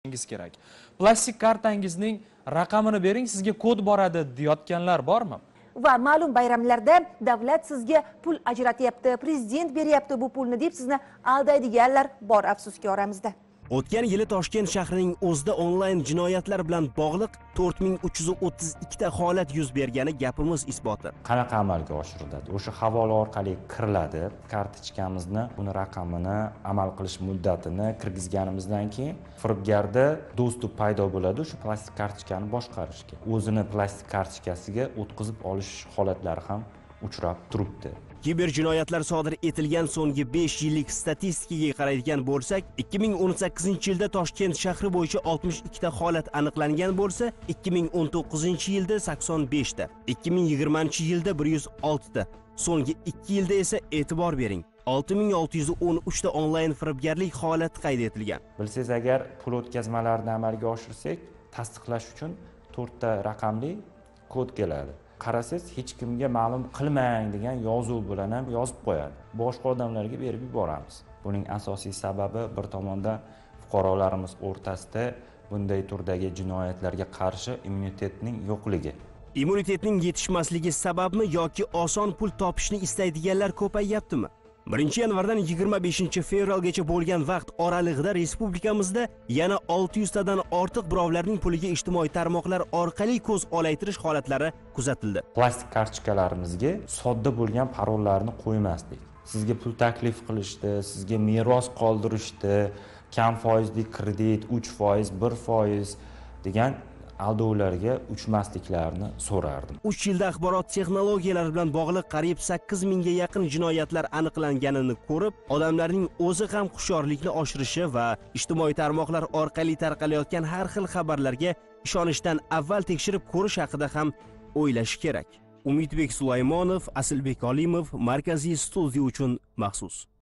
kerak. Plastik kartangizning raqamini bering, sizga kod boradi deyotganlar bormi? Va ma'lum bayramlarda davlat sizga pul ajratyapti, prezident beryapti bu pulni deb sizni aldaydiganlar bor afsuski oramizda. O'tgan yili Toshkent shahrining o'zida onlayn jinoyatlar bilan bog'liq 4332 ta holat yuz bergani gapimiz isboti. Qanaqa amalga oshiriladi? O'sha havola orqali kiriladi. Kartochkamizni, uni raqamini, amal qilish muddatini kirgizganimizdan keyin firibgarda dostуп paydo bo'ladi o'sha plastik kartochkani boshqarishga. O'zini plastik kartochkasiga o'tkazib olish holatlari ham uchrab turibdi. Kiber jinoyatlar sodir etilgan so'nggi 5 yillik statistikaga qaraydigan bo'lsak, 2018-yilda Toshkent shahri bo'yicha 62 ta holat aniqlangan bo'lsa, 2019-yilda 85 ta, 2020-yilda 106 ta. So'nggi 2 yilda esa e'tibor bering, 6613 ta onlayn firibgarlik holati qayd etilgan. Bilsangiz, agar pul o'tkazmalarini amalga oshirsak, tasdiqlash uchun 4 ta raqamli kod keladi. Qarasangiz, hech kimga ma'lum qilmang degan yozuv bilan ham yozib qo'yadi. Boshqa odamlarga berib yuboramiz. Buning asosiy sababi bir tomondan fuqarolarimiz o'rtasida bunday turdagi jinoyatlarga qarshi immunitetning yo'qligi. Immunitetning yetishmasligi sababmi yoki oson pul topishni istaydiganlar ko'payyaptimi? 1-yanvardan 25-fevralgacha bo'lgan vaqt oralig'ida respublikamizda yana 600 tadan ortiq birovlarning puliga ijtimoiy tarmoqlar orqali ko'z olaytirish holatlari kuzatildi. Plastik kartochkalarimizga sodda bo'lgan parollarni qo'ymasdik. Sizga pul taklif qilishdi, sizga meros qoldirishdi, kam foizli kredit, 3%, 1% degan aldovlarga uchmasliklarini so'rardim. 3 yilda axborot texnologiyalari bilan bog'liq qariyb 8000 ga yaqin jinoyatlar aniqlanganini ko'rib, odamlarning o'zi ham hushyorlikni oshirishi va ijtimoiy tarmoqlar orqali tarqalayotgan har xil xabarlarga ishonishdan avval tekshirib ko'rish haqida ham o'ylash kerak. Umidbek Sulaymonov, Asilbek Olimov, Markaziy studiya uchun maxsus.